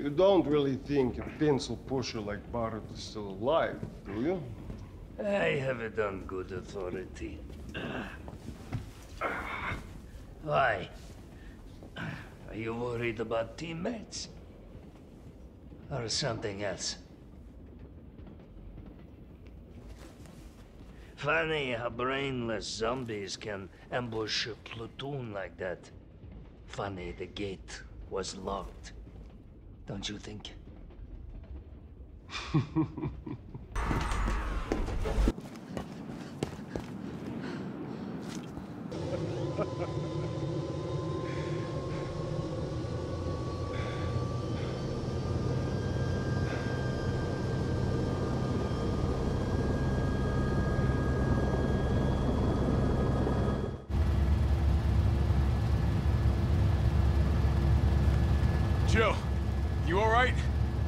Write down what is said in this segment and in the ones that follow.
You don't really think a pencil pusher like Barrett is still alive, do you? I have it on good authority. Why? Are you worried about teammates? Or something else? Funny how brainless zombies can ambush a platoon like that. Funny the gate was locked. Don't you think? Joe, you all right?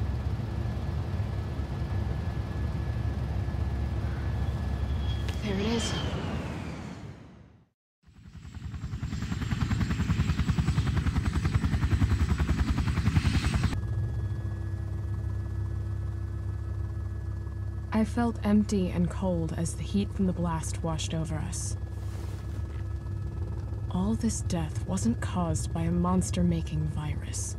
There it is. I felt empty and cold as the heat from the blast washed over us. All this death wasn't caused by a monster-making virus.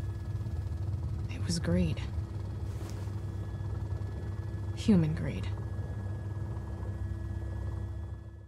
It was greed. Human greed.